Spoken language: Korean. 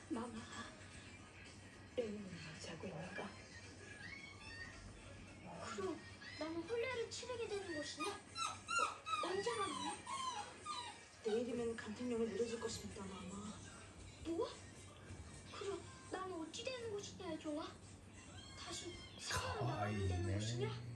마마, 때문에 자고 있는가? 그럼 나는 혼례를 치르게 되는 것이냐? 언제 말이냐? 내일이면 간택령을 내려줄 것입니다, 마마. 뭐? 그럼 나는 어찌 되는 것이냐, 종아? 다시 사마로 나가야 되는 것이냐?